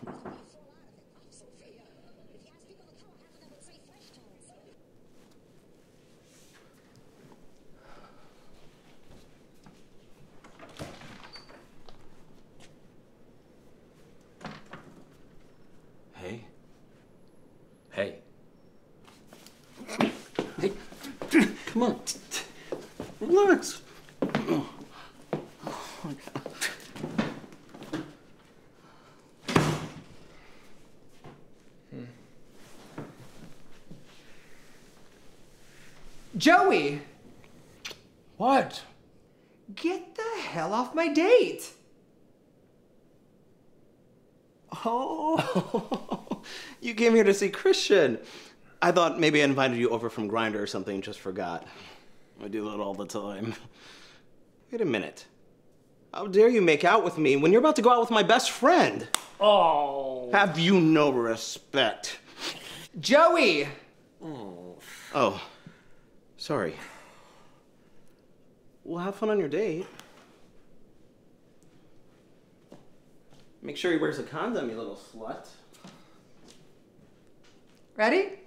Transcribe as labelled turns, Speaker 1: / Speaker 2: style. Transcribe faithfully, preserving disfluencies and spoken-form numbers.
Speaker 1: Hey. Hey. Hey. Come on. Relax. Oh my God.
Speaker 2: Joey!
Speaker 1: What?
Speaker 2: Get the hell off my date!
Speaker 1: Oh, you came here to see Christian. I thought maybe I invited you over from Grindr or something and just forgot. I do that all the time. Wait a minute. How dare you make out with me when you're about to go out with my best friend?
Speaker 2: Oh.
Speaker 1: Have you no respect?
Speaker 2: Joey!
Speaker 1: Oh. Oh. Sorry. Well, have fun on your date. Make sure he wears a condom, you little slut.
Speaker 2: Ready?